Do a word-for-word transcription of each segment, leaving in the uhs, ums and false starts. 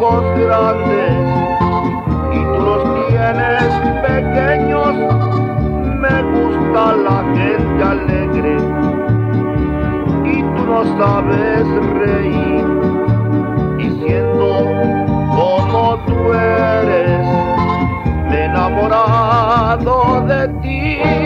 ojos grandes y tú los tienes pequeños. Me gusta la gente alegre y tú no sabes reír. Y siendo como tú eres, me he enamorado de ti.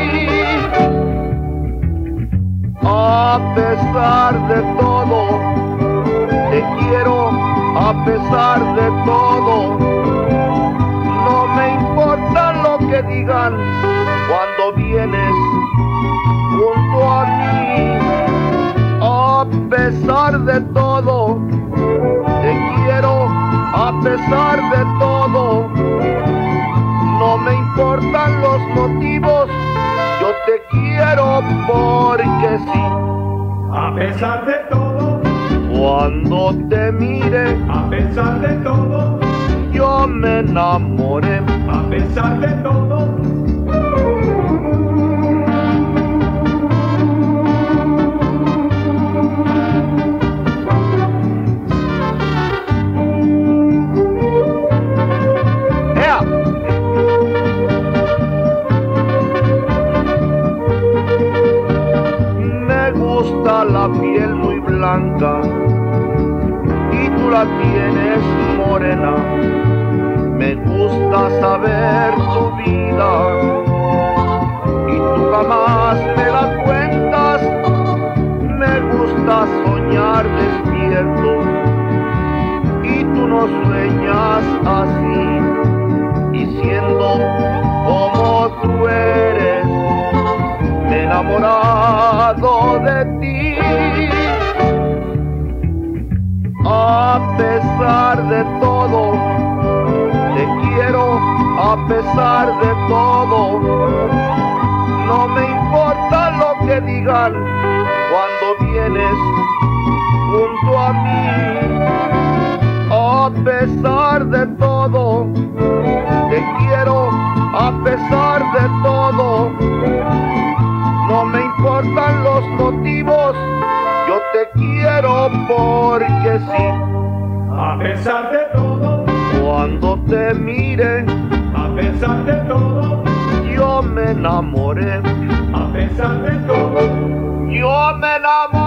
A pesar de todo, te quiero a pesar de todo. No me importa lo que digan cuando vienes junto a mí. A pesar de todo, te quiero a pesar de todo. No me importan los motivos, yo te quiero porque sí. A pesar de todo, cuando te mire, a pesar de todo, yo me enamoré. a pesar de todo. ¡Ea! Me gusta la piel muy blanca y tú la tienes morena. Me gusta saber tu vida y tú jamás me la cuentas. Me gusta soñar despierto y tú no sueñas así. Y siendo como tú eres, me he enamorado de ti. A pesar de todo, te quiero a pesar de todo. No me importa lo que digan cuando vienes junto a mí. A pesar de todo, te quiero a pesar de todo. No me importan los motivos, yo te quiero porque sí. A pesar de todo, Cuando te mire, a pesar de todo, yo me enamoré. a pesar de todo. Yo me enamoré.